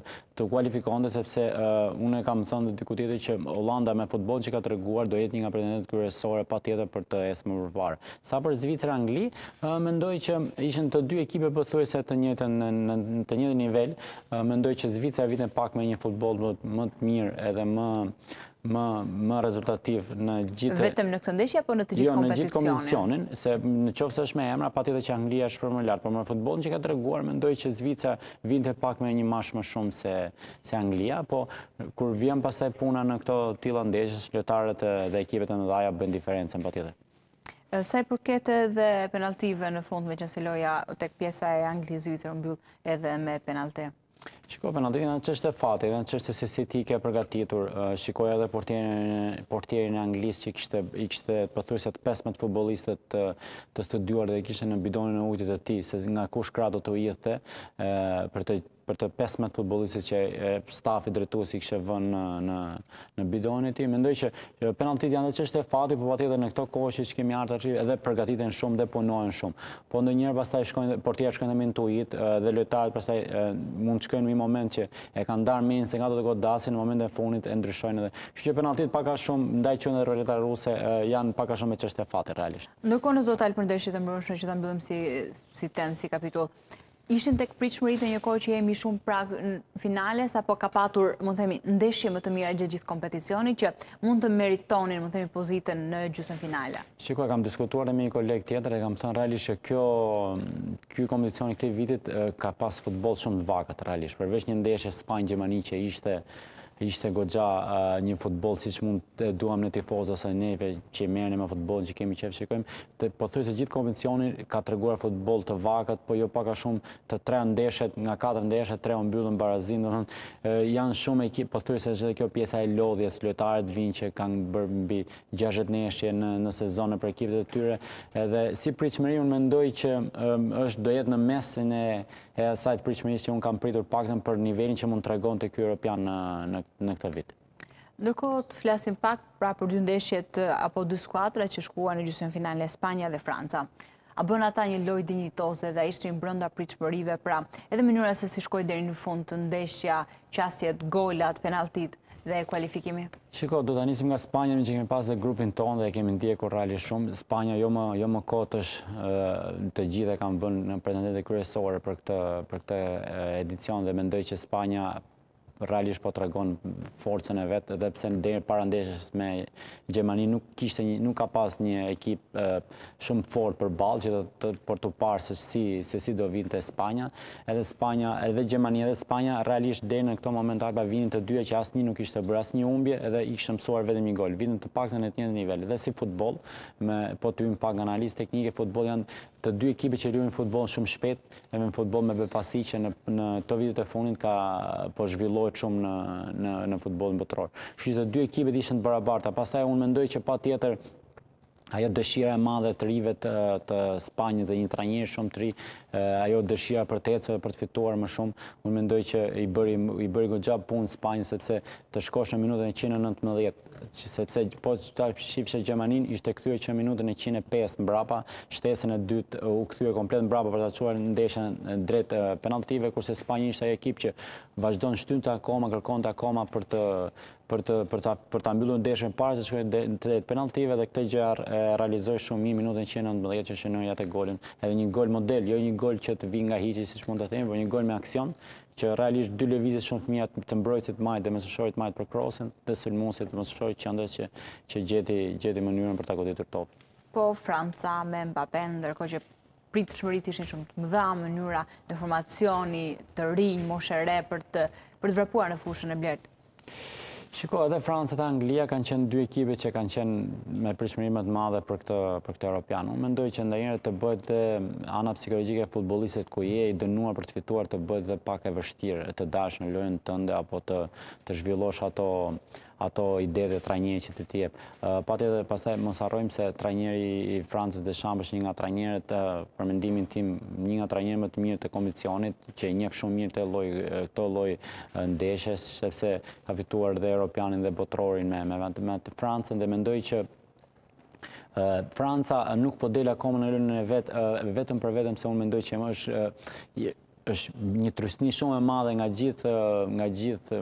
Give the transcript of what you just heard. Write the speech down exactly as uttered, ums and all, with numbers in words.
të kualifikonte, sepse unë kam thënë diku tjetër që Hollanda me futboll që ka treguar do jetë një nga pretendentët kryesorë patjetër për të ecë më përpara. Sa për Zvicër Angli, mendoj që ishin të dy ekipe pothuajse të njëjtën në të njëjtin nivel. Mendoj që Zvicra vjen pak me një futboll më të mirë edhe më më më rezultativ në gjithë vetëm në këtë ndeshje apo në të gjithë kompeticionin? Jo, në gjithë kompeticionin, se në qoftë se është me emra, patjetër që Anglia është për më lart, por me futbollin që ka treguar, mendoj që Zvicra vinte pak me një mash më shumë se se Anglia, po kur vjen pastaj puna në këto tilla ndeshjes, lojtarët dhe ekipet e mëdha bëjnë diferencën patjetër. Sa i përket edhe penaltive në fund, meqense loja tek pjesa e Anglisë-Zvicër mbyll edhe me penalti. Shiko, penalti në çështë fati, në çështë se si ti ke përgatitur. Shikoja edhe portierin portierin e Anglisë që kishte i kishte pothuajse të pesëmbëdhjetë futbollistët të, të studiuar dhe kishte në bidonin e ujit të tij, se nga kush krah do të udhte për të për të pesëmbëdhjetë futbollistët që stafi drejtues i kishte vënë në në në bidonin e tij. Mendoj që penaltit janë çështë fati, por patjetër në këto kohë që kemi ardhur tash edhe përgatiten shumë dhe punojnë shumë. Po ndonjëherë pastaj shkojnë portierët shkojnë me intuit dhe lojtarët pastaj mund të shkojnë në një moment që e kanë ndarë mendjen se nga do të godasin, në momentin e fundit e ndryshojnë edhe. Kështu që penaltit pak a shumë ndaj qendrës rrethare ruse janë pak a shumë me çështë fati realisht. Ndërkohë në total për ndeshjet e mbrëmshme që ta mbyllim si si temë, si kapitull, ishin tek pritshmëritë në një kohë që jemi shumë prag në finales, apo ka patur, mund të themi, ndeshje më të mira gjatë gjithë kompeticionit që mund të meritonin, mund të themi, pozitën në gjysmëfinale? Shikoj, kam diskutuar me një koleg tjetër e kam thënë realisht që kjo ky kompeticion i këtij vitit ka pas futboll shumë të vakët realisht. Përveç një ndeshje Spanjë-Gjermani që ishte ishte goxha një futboll siç mund të duam në tifozë ose neve që merrni me futbollin që kemi qef shikojmë, pothuajse gjithë kompeticioni ka treguar futboll të vakët, po jo pak a shumë të tre ndeshjet, nga katër ndeshje, tre u mbyllën barazin, domethënë janë shumë ekip, pothuajse edhe kjo pjesa e lodhjes, lojtarët vinë që kanë bërë mbi gjashtëdhjetë ndeshje në në sezon për ekipet e tyre, edhe si pritshmëri unë mendoj që është do jetë në mesin e e asaj të pritshmërisë që unë kam pritur paktën për nivelin që mund tregonte ky europian në në në këtë vit. Ndërkohë të flasim pak pra për dy ndeshjet apo dy skuadra që shkuan në gjysmëfinale, Spanja dhe Franca. A bën ata një lojë dinjitoze dhe ishin brenda pritshmërive, pra edhe mënyra se si shkoi deri në fund të ndeshja, qasjet, golat, penaltit dhe kualifikimi? Shiko, do ta nisim nga Spanja, që kemi pas dhe grupin tonë dhe kemi ndjekur realisht shumë. Spanja jo më jo më kotësh, të gjithë e kanë bën në pretendente kryesore për këtë për këtë edicion dhe mendoj që Spanja realisht po tregon forcën e vet, edhe pse deri para ndeshjes me Gjermani nuk kishte një, nuk ka pas një ekip e, shumë fort përballë që të, për të parë se si se si do vinte Spanja. Edhe Spanja, edhe Gjermania edhe Spanja realisht deri në këtë moment arba vinin të dyja që asnjë nuk kishte bërë asnjë humbje, edhe i kishte mësuar vetëm një gol. Vinin të paktën në të njëjtin nivel. Dhe si futboll, me po të hym pak nga analizë teknike, futboll janë të dy ekipet që luajnë futboll shumë shpejt, edhe në futboll me befasi që në në këto vitet e fundit ka po zhvillohet shumë në në në futbollin botror. Kështu që të dy ekipet ishin të barabarta. Pastaj unë mendoj që patjetër ajo dëshira e madhe të rive të, të Spanjës dhe një trajner shumë të ri, ajo dëshira për të ecur, për të fituar më shumë, unë mendoj që i bëri i bëri goxha punë Spanjës sepse të shkosh në minutën e njëqind e nëntëmbëdhjetë, sepse po ta shifshe Gjermanin ishte kthyer që në minutën e njëqind e pesë mbrapa, shtesën e dytë u kthye komplet mbrapa për ta çuar ndeshjen drejt penaltive, kurse Spanja ishte ajo ekip që vazhdon shtynte akoma, kërkonte akoma për të për të për ta për ta mbyllur ndeshjen para se shkojnë drejt penaltive dhe këtë gjë e realizoi shumë mirë minutën e njëqind e nëntëmbëdhjetë që shënoi atë golin. Edhe një gol model, jo një gol që të vi nga hiçi siç mund ta themi, por një gol me aksion që realisht dy lëvizje shumë të mira të mbrojtësit majt dhe mesoshorit majt për krosin dhe sulmuesit të mesoshorit qendrës që që gjeti gjeti mënyrën për ta goditur topin. Po Franca me Mbappé, ndërkohë që pritshmëritë ishin shumë të mëdha, mënyra në formacioni të rinj, moshë e re për të për të vrapuar në fushën e blertë. Shiko, edhe Franca dhe Anglia kanë qenë dy ekipe që kanë qenë me pritshmëri më të madhe për këtë për këtë europian. Unë mendoj që ndonjëherë të bëhet ana psikologjike e futbollistit ku je i dënuar për të fituar të bëhet edhe pak e vështirë të dash në lojën tënde apo të të zhvillosh ato ato ide dhe trajneri që ti jep. Uh, Patjetër pastaj mos harrojmë se trajneri i Francës Deschamps është një nga trajnerët uh, për mendimin tim një nga trajnerët më të mirë të komisionit që i njeh shumë mirë të lloj këto lloj ndeshjes sepse ka fituar dhe europianin dhe botrorin me me, me Francën dhe mendoj që Uh, Franca uh, nuk po del akoma në lojën e vet uh, vetëm për vetëm se unë mendoj që më është uh, është një trysni shumë e madhe nga gjithë